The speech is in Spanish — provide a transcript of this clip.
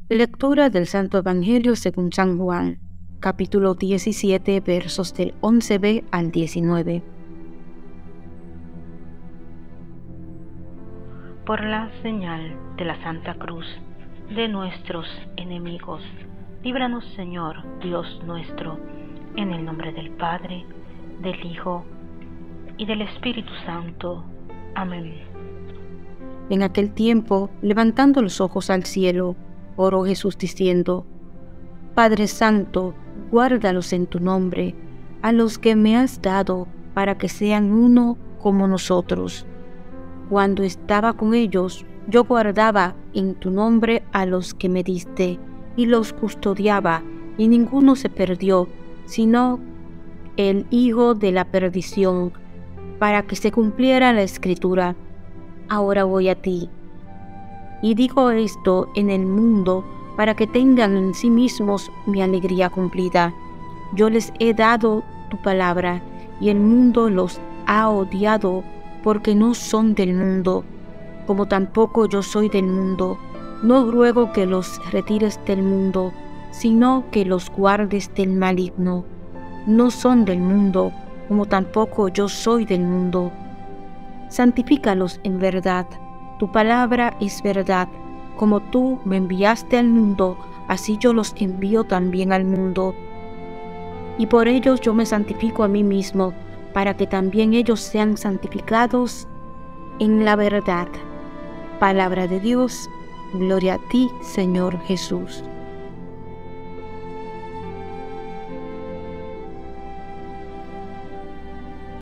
Lectura del Santo Evangelio según San Juan, capítulo 17, versos del 11b al 19. Por la señal de la Santa Cruz de nuestros enemigos, líbranos, Señor, Dios nuestro, en el nombre del Padre, del Hijo y del Espíritu Santo. Amén. En aquel tiempo, levantando los ojos al cielo, oró Jesús diciendo: Padre Santo, guárdalos en tu nombre, a los que me has dado, para que sean uno como nosotros. Cuando estaba con ellos, yo guardaba en tu nombre a los que me diste, y los custodiaba, y ninguno se perdió, sino el hijo de la perdición, para que se cumpliera la Escritura. Ahora voy a ti. Y digo esto en el mundo, para que tengan en sí mismos mi alegría cumplida. Yo les he dado tu palabra, y el mundo los ha odiado, porque no son del mundo, como tampoco yo soy del mundo. No ruego que los retires del mundo, sino que los guardes del maligno. No son del mundo, como tampoco yo soy del mundo. Santifícalos en verdad. Tu palabra es verdad. Como tú me enviaste al mundo, así yo los envío también al mundo. Y por ellos yo me santifico a mí mismo, para que también ellos sean santificados en la verdad. Palabra de Dios, gloria a ti, Señor Jesús.